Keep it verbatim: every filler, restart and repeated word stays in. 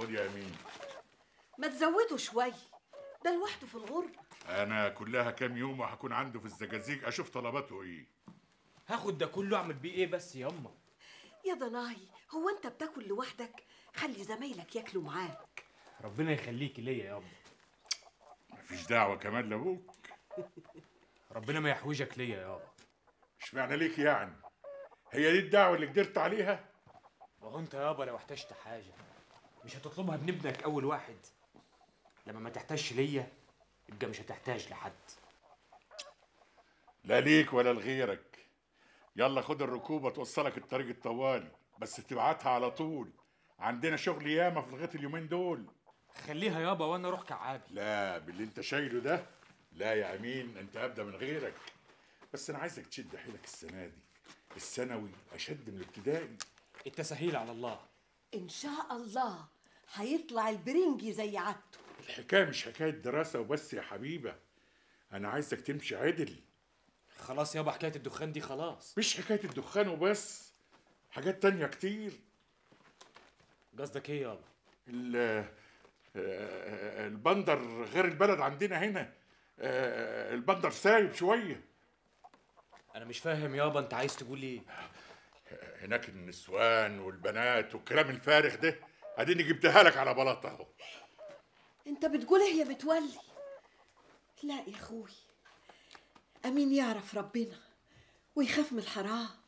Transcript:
خد يا امين. ما تزودوا شوي، ده لوحده في الغربة. انا كلها كام يوم وهكون عنده في الزجاجيج اشوف طلباته ايه. هاخد ده كله اعمل بيه ايه بس ياما؟ يا ضناي، هو انت بتاكل لوحدك؟ خلي زمايلك ياكلوا معاك. ربنا يخليكي ليا ياما. مفيش دعوه كمان لابوك. ربنا ما يحوجك ليا يابا. اشمعنى ليك يعني؟ هي دي الدعوه اللي قدرت عليها؟ وهو انت يابا لو احتجت حاجه مش هتطلبها من ابنك اول واحد؟ لما ما تحتاجش ليا يبقى مش هتحتاج لحد. لا ليك ولا لغيرك. يلا خد الركوبه توصلك الطريق الطوالي، بس تبعتها على طول، عندنا شغل ياما في لغايه اليومين دول. خليها يابا وانا اروح كعابي. لا باللي انت شايله ده، لا يا امين، انت ابدا من غيرك. بس انا عايزك تشد حيلك السنه دي، الثانوي اشد من الابتدائي. التسهيل على الله. ان شاء الله هيطلع البرنجي زي عادته. الحكايه مش حكايه دراسه وبس يا حبيبه، انا عايزك تمشي عدل. خلاص يابا حكايه الدخان دي خلاص. مش حكايه الدخان وبس، حاجات تانية كتير. قصدك ايه يابا؟ البندر غير البلد عندنا هنا، البندر سايب شويه. انا مش فاهم يابا انت عايز تقول ايه؟ هناك النسوان والبنات والكلام الفارغ ده، اديني جبتها لك على بلاطه اهو. انت بتقول ايه يا متولي؟ لا يا اخوي، امين يعرف ربنا ويخاف من الحرام.